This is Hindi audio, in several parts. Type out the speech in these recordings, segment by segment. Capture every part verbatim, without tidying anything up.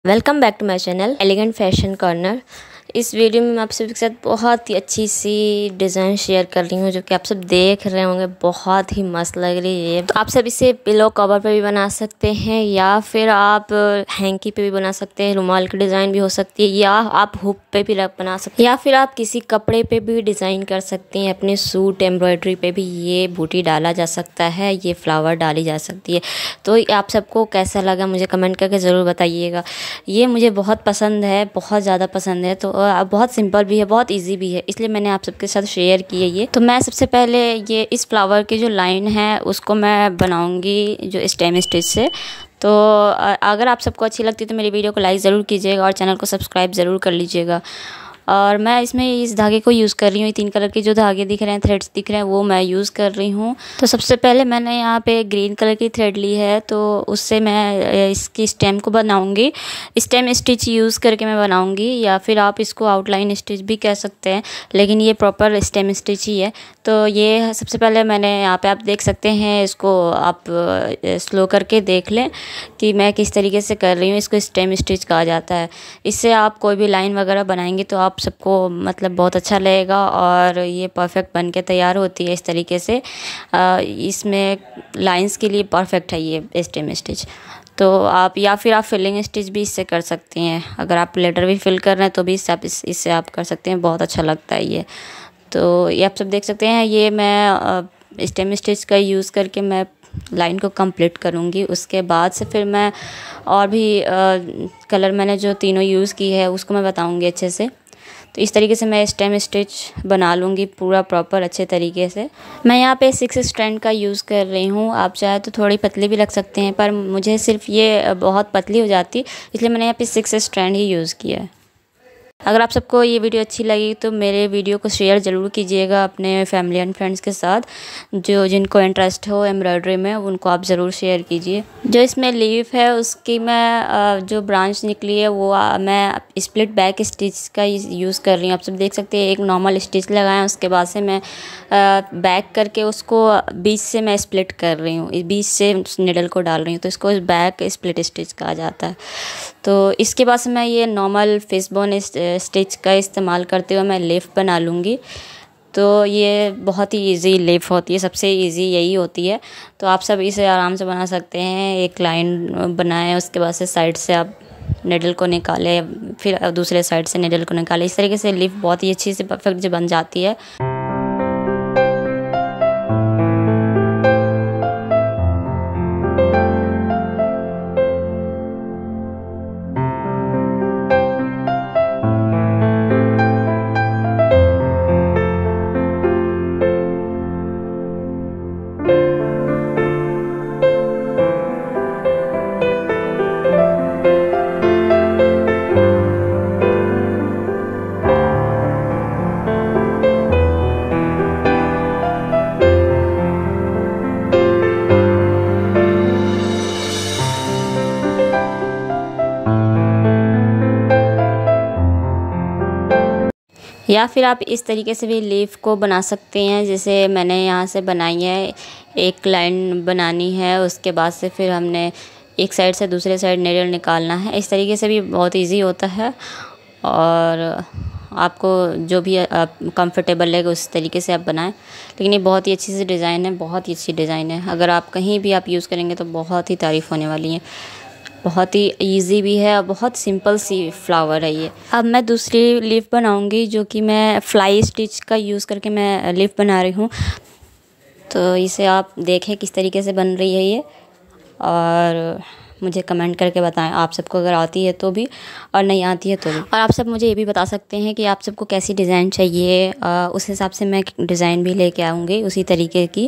Welcome back to my channel elegant fashion corner. इस वीडियो में मैं आप सभी के साथ बहुत ही अच्छी सी डिज़ाइन शेयर कर रही हूँ, जो कि आप सब देख रहे होंगे। बहुत ही मस्त लग रही है। तो आप सब इसे पिलो कवर पे भी बना सकते हैं, या फिर आप हैंकी पे भी बना सकते हैं। रुमाल की डिज़ाइन भी हो सकती है, या आप हुक पे भी बना सकते हैं, या फिर आप किसी कपड़े पे भी डिज़ाइन कर सकते हैं। अपने सूट एम्ब्रॉयडरी पे भी ये बूटी डाला जा सकता है, ये फ्लावर डाली जा सकती है। तो आप सबको कैसा लगा मुझे कमेंट करके ज़रूर बताइएगा। ये मुझे बहुत पसंद है, बहुत ज़्यादा पसंद है। तो बहुत सिंपल भी है, बहुत इजी भी है, इसलिए मैंने आप सबके साथ शेयर की है ये। तो मैं सबसे पहले ये इस फ्लावर की जो लाइन है उसको मैं बनाऊंगी जो स्टेम स्टिच से। तो अगर आप सबको अच्छी लगती है तो मेरी वीडियो को लाइक ज़रूर कीजिएगा और चैनल को सब्सक्राइब ज़रूर कर लीजिएगा। और मैं इसमें इस धागे को यूज़ कर रही हूँ। तीन कलर के जो धागे दिख रहे हैं, थ्रेड्स दिख रहे हैं, वो मैं यूज़ कर रही हूँ। तो सबसे पहले मैंने यहाँ पे ग्रीन कलर की थ्रेड ली है, तो उससे मैं इसकी स्टेम को बनाऊँगी। स्टेम स्टिच यूज़ करके मैं बनाऊँगी, या फिर आप इसको आउटलाइन स्टिच भी कह सकते हैं, लेकिन ये प्रॉपर स्टेम स्टिच ही है। तो ये सबसे पहले मैंने यहाँ पे आप देख सकते हैं, इसको आप स्लो करके देख लें कि मैं किस तरीके से कर रही हूँ। इसको स्टेम स्टिच कहा जाता है। इससे आप कोई भी लाइन वगैरह बनाएंगे तो आप सबको मतलब बहुत अच्छा लगेगा, और ये परफेक्ट बन के तैयार होती है इस तरीके से। आ, इसमें लाइंस के लिए परफेक्ट है ये स्टेम स्टिच। तो आप या फिर आप फिलिंग स्टिच भी इससे कर सकते हैं। अगर आप लेटर भी फिल कर रहे हैं तो भी इससे आप इस, इससे आप कर सकते हैं। बहुत अच्छा लगता है ये। तो ये आप सब देख सकते हैं, ये मैं स्टेम स्टिच का यूज़ करके मैं लाइन को कंप्लीट करूँगी। उसके बाद से फिर मैं और भी आ, कलर मैंने जो तीनों यूज़ की है उसको मैं बताऊँगी अच्छे से। तो इस तरीके से मैं स्टेम स्टिच बना लूँगी पूरा प्रॉपर अच्छे तरीके से। मैं यहाँ पे सिक्स स्ट्रैंड का यूज़ कर रही हूँ। आप चाहे तो थोड़ी पतली भी रख सकते हैं, पर मुझे सिर्फ ये बहुत पतली हो जाती, इसलिए मैंने यहाँ पे सिक्स स्ट्रैंड ही यूज़ किया है। अगर आप सबको ये वीडियो अच्छी लगी तो मेरे वीडियो को शेयर ज़रूर कीजिएगा अपने फैमिली एंड फ्रेंड्स के साथ। जो जिनको इंटरेस्ट हो एम्ब्रॉयडरी में उनको आप ज़रूर शेयर कीजिए। जो इसमें लीफ है उसकी मैं जो ब्रांच निकली है वो मैं स्प्लिट बैक स्टिच का यूज़ कर रही हूँ। आप सब देख सकते हैं, एक नॉर्मल स्टिच लगाएं, उसके बाद से मैं बैक करके उसको बीच से मैं स्प्लिट कर रही हूँ, बीच से निडल को डाल रही हूँ। तो इसको बैक स्प्लिट स्टिच कहा जाता है। तो इसके बाद से मैं ये नॉर्मल फिशबोन स्टिच का इस्तेमाल करते हुए मैं लेफ बना लूँगी। तो ये बहुत ही इजी लेफ होती है, सबसे इजी यही होती है। तो आप सब इसे आराम से बना सकते हैं। एक लाइन बनाएं, उसके बाद से साइड से आप निडल को निकालें, फिर दूसरे साइड से निडल को निकालें। इस तरीके से लेफ बहुत ही अच्छी से परफेक्ट जो बन जाती है। या फिर आप इस तरीके से भी लीफ को बना सकते हैं, जैसे मैंने यहाँ से बनाई है। एक लाइन बनानी है, उसके बाद से फिर हमने एक साइड से दूसरे साइड निडल निकालना है। इस तरीके से भी बहुत इजी होता है, और आपको जो भी कंफर्टेबल लगे उस तरीके से आप बनाएं। लेकिन ये बहुत ही अच्छी सी डिज़ाइन है, बहुत ही अच्छी डिज़ाइन है। अगर आप कहीं भी आप यूज़ करेंगे तो बहुत ही तारीफ़ होने वाली है। बहुत ही इजी भी है और बहुत सिंपल सी फ्लावर है ये। अब मैं दूसरी लीफ बनाऊंगी, जो कि मैं फ्लाई स्टिच का यूज़ करके मैं लीफ बना रही हूँ। तो इसे आप देखें किस तरीके से बन रही है ये, और मुझे कमेंट करके बताएं आप सबको अगर आती है तो भी, और नहीं आती है तो भी। और आप सब मुझे ये भी बता सकते हैं कि आप सबको कैसी डिज़ाइन चाहिए, उस हिसाब से मैं डिज़ाइन भी लेके आऊँगी उसी तरीके की।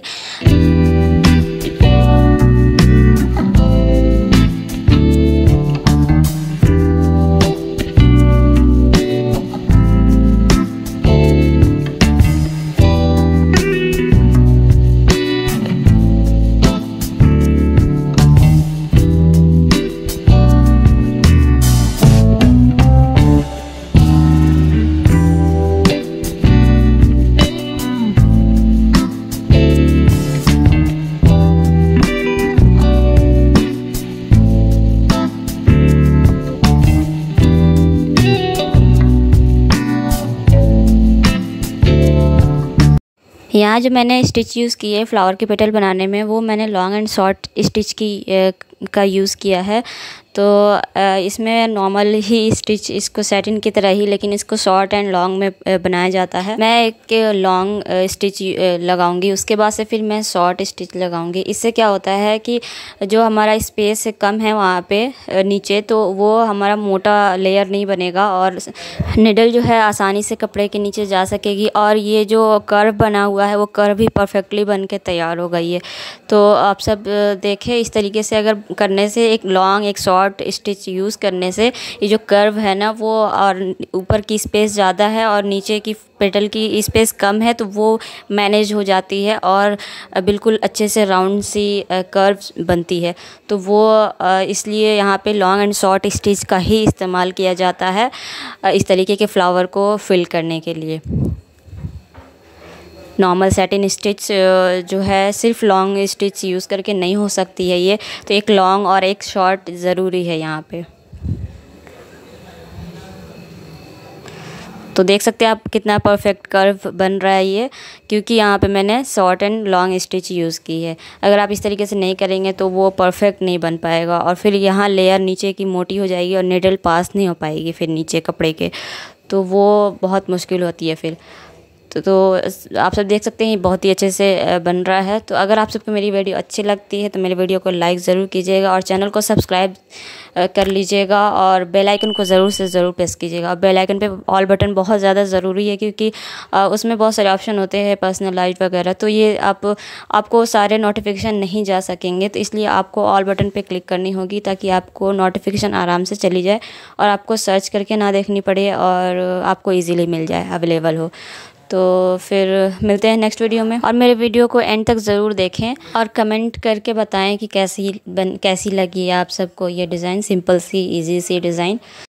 यहाँ जो मैंने स्टिच यूज़ की है फ्लावर के पेटल बनाने में, वो मैंने लॉन्ग एंड शॉर्ट स्टिच की का यूज़ किया है। तो इसमें नॉर्मल ही स्टिच इसको सैटिन की तरह ही, लेकिन इसको शॉर्ट एंड लॉन्ग में बनाया जाता है। मैं एक लॉन्ग स्टिच लगाऊंगी, उसके बाद से फिर मैं शॉर्ट स्टिच लगाऊंगी। इससे क्या होता है कि जो हमारा स्पेस कम है वहाँ पे नीचे, तो वो हमारा मोटा लेयर नहीं बनेगा और निडल जो है आसानी से कपड़े के नीचे जा सकेगी। और ये जो कर्व बना हुआ है वो कर्व भी परफेक्टली बन के तैयार हो गई है। तो आप सब देखें, इस तरीके से अगर करने से, एक लॉन्ग एक शॉर्ट स्टिच यूज़ करने से, ये जो कर्व है ना वो, और ऊपर की स्पेस ज़्यादा है और नीचे की पेटल की स्पेस कम है, तो वो मैनेज हो जाती है और बिल्कुल अच्छे से राउंड सी कर्व बनती है। तो वो इसलिए यहाँ पे लॉन्ग एंड शॉर्ट स्टिच का ही इस्तेमाल किया जाता है इस तरीके के फ्लावर को फिल करने के लिए। नॉर्मल सैटिन स्टिच जो है सिर्फ लॉन्ग स्टिच यूज़ करके नहीं हो सकती है ये, तो एक लॉन्ग और एक शॉर्ट ज़रूरी है यहाँ पे। तो देख सकते हैं आप कितना परफेक्ट कर्व बन रहा है ये, क्योंकि यहाँ पे मैंने short and long stitch use की है। अगर आप इस तरीके से नहीं करेंगे तो वो परफेक्ट नहीं बन पाएगा और फिर यहाँ लेयर नीचे की मोटी हो जाएगी और निडल पास नहीं हो पाएगी फिर नीचे कपड़े के, तो वो बहुत मुश्किल होती है फिर। तो, तो आप सब देख सकते हैं बहुत ही अच्छे से बन रहा है। तो अगर आप सबको मेरी वीडियो अच्छी लगती है तो मेरी वीडियो को लाइक ज़रूर कीजिएगा और चैनल को सब्सक्राइब कर लीजिएगा और बेल आइकन को ज़रूर से ज़रूर प्रेस कीजिएगा। और बेल आइकन पे ऑल बटन बहुत ज़्यादा ज़रूरी है, क्योंकि उसमें बहुत सारे ऑप्शन होते हैं पर्सनलाइज वगैरह, तो ये आप आपको सारे नोटिफिकेशन नहीं जा सकेंगे, तो इसलिए आपको ऑल बटन पे क्लिक करनी होगी ताकि आपको नोटिफिकेशन आराम से चली जाए और आपको सर्च करके ना देखनी पड़े और आपको ईज़िली मिल जाए, अवेलेबल हो। तो फिर मिलते हैं नेक्स्ट वीडियो में, और मेरे वीडियो को एंड तक ज़रूर देखें और कमेंट करके बताएं कि कैसी बन कैसी लगी आप सबको ये डिज़ाइन, सिंपल सी इजी सी डिज़ाइन।